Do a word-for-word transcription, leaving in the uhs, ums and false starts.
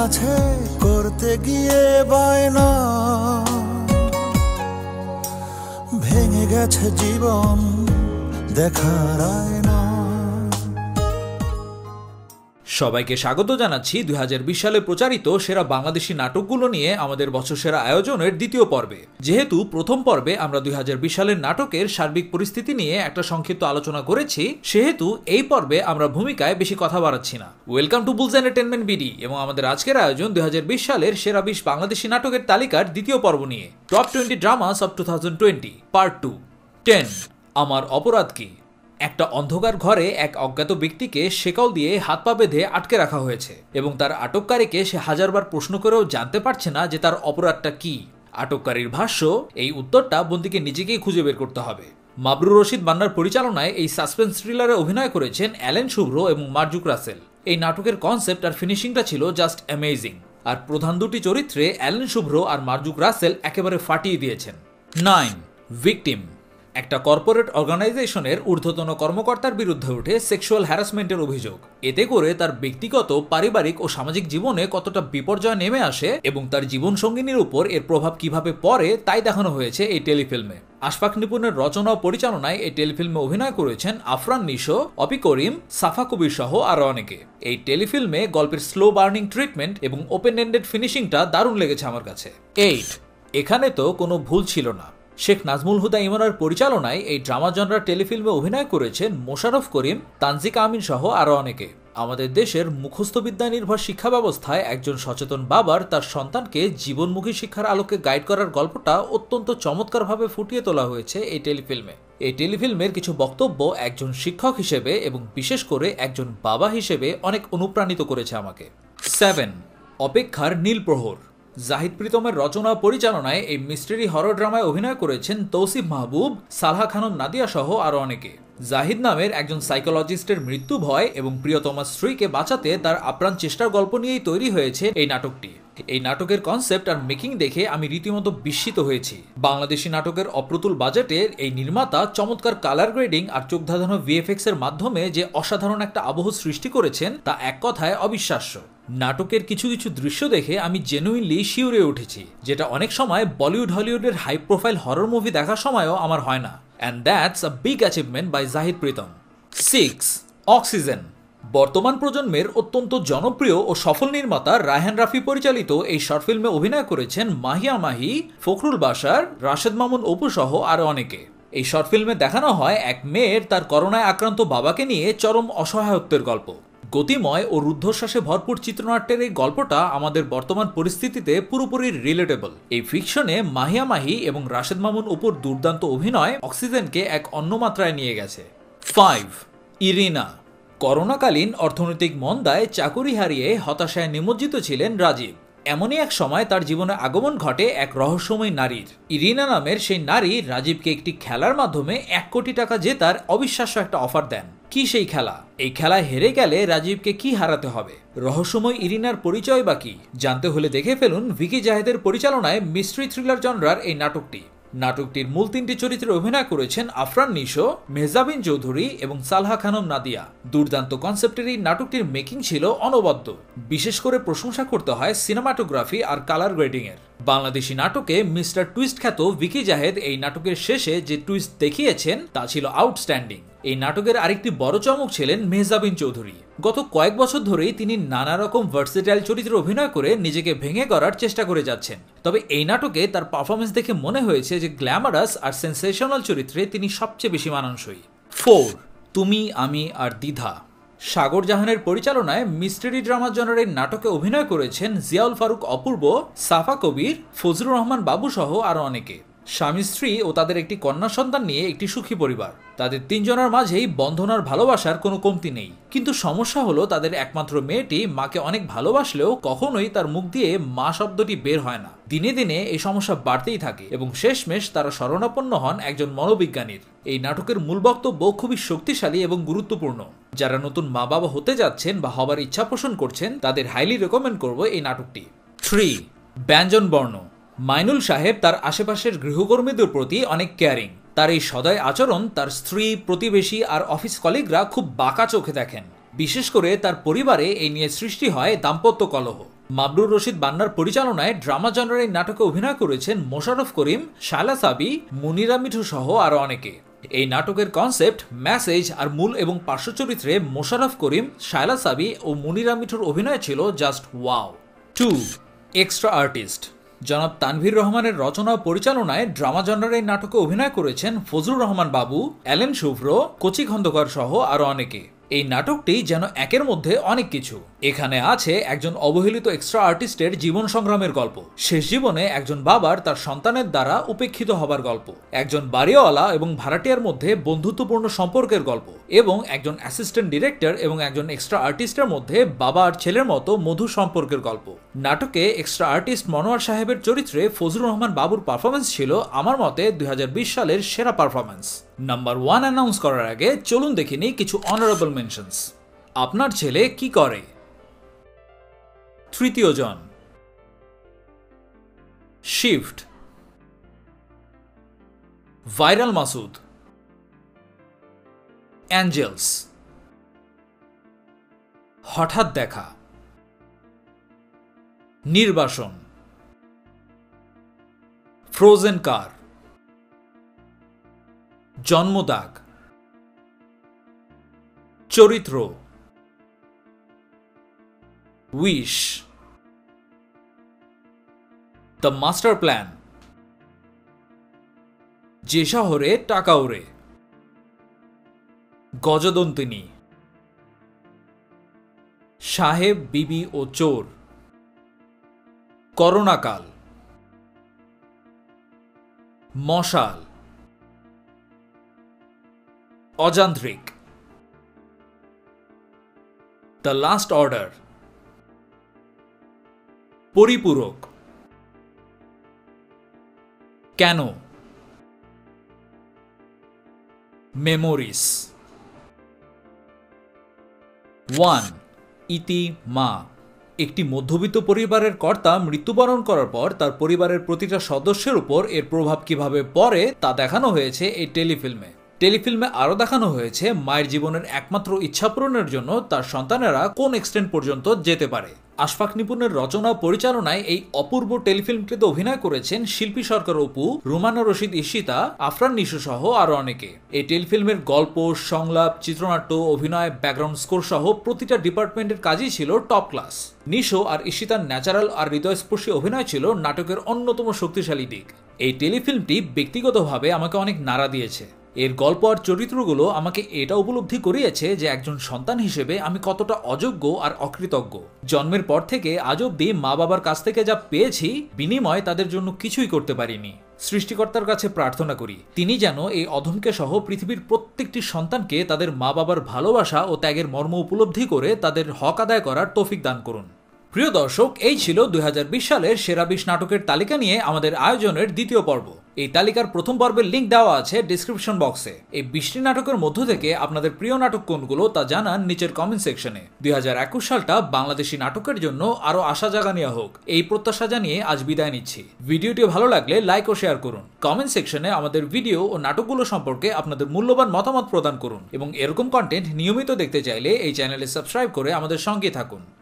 কাছে করতে গিয়ে বায়না ভেঙে গেছে জীবন দেখার আয়না। সবাইকে স্বাগত জানাচ্ছি দুই হাজার বিশ সালে প্রচারিত সেরা বাংলাদেশি নাটকগুলো নিয়ে আমাদের বছর সেরা আয়োজনের দ্বিতীয় পর্বে। যেহেতু প্রথম পর্বে আমরা দুই হাজার বিশ সালের নাটকের সার্বিক পরিস্থিতি নিয়ে একটা সংক্ষিপ্ত আলোচনা করেছি, সেহেতু এই পর্বে আমরা ভূমিকায় বেশি কথা বাড়াচ্ছি না। Welcome to Bulls Entertainment BD এবং আমাদের আজকের আয়োজন দুই হাজার বিশ সালের সেরা বিশ বাংলাদেশি নাটকের তালিকার দ্বিতীয় পর্ব নিয়ে। Top twenty dramas of two thousand twenty part two. Ten, আমার অপরাধ কি। একটা অন্ধকার ঘরে এক অজ্ঞাত ব্যক্তিকে শেকল দিয়ে হাত পা বেঁধে আটকে রাখা হয়েছে এবং তার আটককারীকে সে হাজারবার প্রশ্ন করেও জানতে পারছে না যে তার অপরাধটা কি। আটককারীর ভাষ্য, এই উত্তরটা বন্দীকে নিজেকেই খুঁজে বের করতে হবে। মাবরুর রশিদ মান্নার পরিচালনায় এই সাসপেন্স থ্রিলারে অভিনয় করেছেন অ্যালেন শুভ্র এবং মার্জুক রাসেল। এই নাটকের কনসেপ্ট আর ফিনিশিংটা ছিল জাস্ট অ্যামেজিং, আর প্রধান দুটি চরিত্রে অ্যালেন শুভ্র আর মার্জুক রাসেল একেবারে ফাটিয়ে দিয়েছেন। Nine, victim. একটা কর্পোরেট অর্গানাইজেশনের ঊর্ধ্বতন কর্মকর্তার বিরুদ্ধে ওঠে সেক্সুয়াল হ্যারাসমেন্টের অভিযোগ। এতে করে তার ব্যক্তিগত, পারিবারিক ও সামাজিক জীবনে কতটা বিপর্যয় নেমে আসে এবং তার জীবনসঙ্গিনীর উপর এর প্রভাব কিভাবে পড়ে তাই দেখানো হয়েছে এই টেলিফিল্মে। আশফাক নিপুণের রচনা ও পরিচালনায় এই টেলিফিল্মে অভিনয় করেছেন আফরান নিশো, অপি করিম, সাফা কবির সহ আরো অনেকে। এই টেলিফিল্মে গল্পের স্লো বার্নিং ট্রিটমেন্ট এবং ওপেন এন্ডেড ফিনিশিংটা দারুণ লেগেছে আমার কাছে। এইট, এখানে তো কোনো ভুল ছিল না। শেখ নাজমুল হুদা ইমরানের পরিচালনায় এই ড্রামা জনরার টেলিফিল্মে অভিনয় করেছেন মোশাররফ করিম, তানজিকা আমিন সহ আরো অনেকে। আমাদের দেশের মুখস্থবিদ্যা নির্ভর শিক্ষা ব্যবস্থায় একজন সচেতন বাবার তার সন্তানকে জীবনমুখী শিক্ষার আলোকে গাইড করার গল্পটা অত্যন্ত চমৎকারভাবে ফুটিয়ে তোলা হয়েছে এই টেলিফিল্মে। এই টেলিফিল্মের কিছু বক্তব্য একজন শিক্ষক হিসেবে এবং বিশেষ করে একজন বাবা হিসেবে অনেক অনুপ্রাণিত করেছে আমাকে। সেভেন, অপেক্ষার নীল প্রহর। জাহিদ প্রীতমের রচনা পরিচালনায় এই মিস্ট্রি হরর ড্রামায় অভিনয় করেছেন তৌসিফ মাহবুব, সালহা খানম নাদিয়া সহ আরো অনেকে। জাহিদ নামের একজন সাইকোলজিস্টের মৃত্যু ভয় এবং প্রিয়তমা স্ত্রীকে বাঁচাতে তার আপ্রাণ চেষ্টার গল্প নিয়েই তৈরি হয়েছে এই নাটকটি। এই নাটকের কনসেপ্ট আর মেকিং দেখে আমি রীতিমতো বিস্মিত হয়েছি। বাংলাদেশি নাটকের অপ্রতুল বাজেটের এই নির্মাতা চমৎকার কালার গ্রেডিং আর চোখ ধাঁধানো ভিএফএক্স এর মাধ্যমে যে অসাধারণ একটা আবহ সৃষ্টি করেছেন তা এক কথায় অবিশ্বাস্য। নাটকের কিছু কিছু দৃশ্য দেখে আমি জেনুইনলি শিউরে উঠেছি, যেটা অনেক সময় বলিউড হলিউডের হাই প্রোফাইল হরর মুভি দেখার সময়ও আমার হয় না। And that's a big achievement by Zahid Pritom. Six, oxygen. বর্তমান প্রজন্মের অত্যন্ত জনপ্রিয় ও সফল নির্মাতা রায়হান রাফি পরিচালিত এই শর্ট ফিল্মে অভিনয় করেছেন মাহিয়া মাহি, ফখরুল বাশার, রাশেদ মামুন অপু সহ আরো অনেকে। এই শর্ট ফিল্মে দেখানো হয় এক মেয়ের তার করোনায় আক্রান্ত বাবাকে নিয়ে চরম অসহায়ত্বের গল্প। গতিময় ও রুদ্ধশ্বাসে ভরপুর চিত্রনাট্যের এই গল্পটা আমাদের বর্তমান পরিস্থিতিতে পুরোপুরি রিলেটেবল। এই ফিকশনে মাহিয়া মাহি এবং রাশেদ মামুন অপুর দুর্দান্ত অভিনয় অক্সিজেনকে এক অন্য মাত্রায় নিয়ে গেছে। Five, Irina. করোনাকালীন অর্থনৈতিক মন্দায় চাকুরি হারিয়ে হতাশায় নিমজ্জিত ছিলেন রাজীব। এমনই এক সময় তার জীবনে আগমন ঘটে এক রহস্যময় নারীর। ইরিনা নামের সেই নারী রাজীবকে একটি খেলার মাধ্যমে এক কোটি টাকা জেতার অবিশ্বাস্য একটা অফার দেন। কি সেই খেলা? এই খেলায় হেরে গেলে রাজীবকে কি হারাতে হবে? রহস্যময় ইরিনার পরিচয় বা কি? জানতে হলে দেখে ফেলুন ভিকি জাহেদের পরিচালনায় মিস্ট্রি থ্রিলার জনরার এই নাটকটি। নাটকটির মূল তিনটি চরিত্রে অভিনয় করেছেন আফরান নিশো, মেহজাবিন চৌধুরী এবং সালহা খানম নাদিয়া। দুর্দান্ত কনসেপ্টের এই নাটকটির মেকিং ছিল অনবদ্য। বিশেষ করে প্রশংসা করতে হয় সিনেমাটোগ্রাফি আর কালার গ্রেডিং এর। বাংলাদেশি নাটকে মিস্টার টুইস্ট খ্যাত ভিকি জাহেদ এই নাটকের শেষে যে টুইস্ট দেখিয়েছেন তা ছিল আউটস্ট্যান্ডিং। এই নাটকের আরেকটি বড় চমক ছিলেন মেহজাবিন চৌধুরী। গত কয়েক বছর ধরেই তিনি নানা রকম ভার্সেটাইল চরিত্রে অভিনয় করে নিজেকে ভেঙে করার চেষ্টা করে যাচ্ছেন, তবে এই নাটকে তার পারফরমেন্স দেখে মনে হয়েছে যে গ্ল্যামারাস আর সেন্সেশনাল চরিত্রে তিনি সবচেয়ে বেশি মানানসই। ফোর, তুমি, আমি আর দ্বিধা। সাগর জাহানের পরিচালনায় মিস্ট্রি ড্রামা জনারের নাটকে অভিনয় করেছেন জিয়াউল ফারুক অপূর্ব, সাফা কবির, ফজলুর রহমান বাবু সহ আরো অনেকে। স্বামী স্ত্রী ও তাদের একটি কন্যা সন্তান নিয়ে একটি সুখী পরিবার। তাদের তিনজনের মাঝেই বন্ধনার ভালোবাসার কোনো কমতি নেই, কিন্তু সমস্যা হলো তাদের একমাত্র মেয়েটি মাকে অনেক ভালোবাসলেও কখনোই তার মুখ দিয়ে মা শব্দটি বের হয় না। দিনে দিনে এই সমস্যা বাড়তেই থাকে এবং শেষমেশ তারা শরণাপন্ন হন একজন মনোবিজ্ঞানীর। এই নাটকের মূল বক্তব্য খুবই শক্তিশালী এবং গুরুত্বপূর্ণ। যারা নতুন মা বাবা হতে যাচ্ছেন বা হবার ইচ্ছা পোষণ করছেন তাদের হাইলি রেকমেন্ড করব এই নাটকটি। থ্রি, ব্যঞ্জন বর্ণ। মাইনুল সাহেব তার আশেপাশের গৃহকর্মীদের প্রতি অনেক কেয়ারিং। তার এই সদয় আচরণ তার স্ত্রী, প্রতিবেশী আর অফিস কলিগরা খুব বাঁকা চোখে দেখেন। বিশেষ করে তার পরিবারে এই নিয়ে সৃষ্টি হয় দাম্পত্য কলহ। মাবরুর রশিদ বান্নার পরিচালনায় ড্রামা জনরার এই নাটকে অভিনয় করেছেন মোশাররফ করিম, শায়লা সাবি, মুনিরা মিঠু সহ আরো অনেকে। এই নাটকের কনসেপ্ট, মেসেজ আর মূল এবং পার্শ্ব চরিত্রে মোশাররফ করিম, শায়লা সাবি ও মুনিরা মিঠুর অভিনয় ছিল just wow. Two extra artist. জনাব তানভীর রহমানের রচনা ও পরিচালনায় ড্রামা জনরার এই নাটকে অভিনয় করেছেন ফজলুর রহমান বাবু, অ্যালেন শুভ্র, কচি খন্দকার সহ আরো অনেকে। এই নাটকটি যেন একের মধ্যে অনেক কিছু। এখানে আছে একজন অবহেলিত এক্সট্রা আর্টিস্টের জীবন সংগ্রামের গল্প, শেষ জীবনে একজন বাবার তার সন্তানের দ্বারা উপেক্ষিত হবার গল্প, একজন বাড়িওয়ালা এবং ভাড়াটিয়ার মধ্যে বন্ধুত্বপূর্ণ সম্পর্কের গল্প, এবং একজন অ্যাসিস্ট্যান্ট ডিরেক্টর এবং একজন এক্সট্রা আর্টিস্টের মধ্যে বাবা আর ছেলের মতো মধুর সম্পর্কের গল্প। নাটকে এক্সট্রা আর্টিস্ট মনোয়ার সাহেবের চরিত্রে ফজলুর রহমান বাবুর পারফরমেন্স ছিল আমার মতে দুই হাজার বিশ সালের সেরা পারফরমেন্স। নাম্বার ওয়ান অ্যানাউন্স করার আগে চলুন দেখে নিই কিছু অনারেবল মেনশনস। আপনার ছেলে কি করে? তৃতীয় জন। শিফট। ভাইরাল মাসুদ। অ্যাঞ্জেলস। হঠাৎ দেখা। নির্বাসন। ফ্রোজেন কার। জন্মদাগ। চরিত্র। উইশ। The master plan. যে শহরে টাকা ওড়ে। গজদন্তিনী। সাহেব, বিবি ও চোর। করোনাকাল। মশাল। অযান্ত্রিক। The last order. পরিপূরক। কেন। মেমোরিস। ওয়ান ইতি মা। একটি মধ্যবিত্ত পরিবারের কর্তা মৃত্যুবরণ করার পর তার পরিবারের প্রতিটা সদস্যের উপর এর প্রভাব কিভাবে পড়ে তা দেখানো হয়েছে এই টেলিফিল্মে। টেলিফিল্মে আরও দেখানো হয়েছে মায়ের জীবনের একমাত্র ইচ্ছা পূরণের জন্য তার সন্তানেরা কোন এক্সটেন্ট পর্যন্ত যেতে পারে। আশফাক নিপুণের রচনা ও পরিচালনায় এই অপূর্ব টেলিফিল্মটিতে অভিনয় করেছেন শিল্পী সরকার অপু, রুমানা রশিদ ঈশিতা, আফরান নিশু সহ আরো অনেকে। এই টেলিফিল্মের গল্প, সংলাপ, চিত্রনাট্য, অভিনয়, ব্যাকগ্রাউন্ড স্কোর সহ প্রতিটা ডিপার্টমেন্টের কাজই ছিল টপ ক্লাস। নিশো আর ঈশিতার ন্যাচারাল আর হৃদয়স্পর্শী অভিনয় ছিল নাটকের অন্যতম শক্তিশালী দিক। এই টেলিফিল্মটি ব্যক্তিগতভাবে আমাকে অনেক নাড়া দিয়েছে। এর গল্প আর চরিত্রগুলো আমাকে এটা উপলব্ধি করিয়েছে যে একজন সন্তান হিসেবে আমি কতটা অযোগ্য আর অকৃতজ্ঞ। জন্মের পর থেকে আজ অব্দি মা বাবার কাছ থেকে যা পেয়েছি, বিনিময় তাদের জন্য কিছুই করতে পারিনি। সৃষ্টিকর্তার কাছে প্রার্থনা করি তিনি যেন এই অধমকে সহ পৃথিবীর প্রত্যেকটি সন্তানকে তাদের মা বাবার ভালোবাসা ও ত্যাগের মর্ম উপলব্ধি করে তাদের হক আদায় করার তৌফিক দান করুন। প্রিয় দর্শক, এই ছিল দুই হাজার বিশ সালের সেরা বিশ নাটকের তালিকা নিয়ে আমাদের আয়োজনের দ্বিতীয় পর্ব। এই তালিকার প্রথম পর্বের লিঙ্ক দেওয়া আছে ডিসক্রিপশন বক্সে। এই বিশটি নাটকের মধ্য থেকে আপনাদের প্রিয় নাটক কোনগুলো তা জানান নিচের কমেন্ট সেকশনে। দুই হাজার একুশ সালটা বাংলাদেশি নাটকের জন্য আরো আশা জাগানিয়া হোক, এই প্রত্যাশা জানিয়ে আজ বিদায় নিচ্ছি। ভিডিওটি ভালো লাগলে লাইক ও শেয়ার করুন। কমেন্ট সেকশনে আমাদের ভিডিও ও নাটকগুলো সম্পর্কে আপনাদের মূল্যবান মতামত প্রদান করুন এবং এরকম কন্টেন্ট নিয়মিত দেখতে চাইলে এই চ্যানেলে সাবস্ক্রাইব করে আমাদের সঙ্গে থাকুন।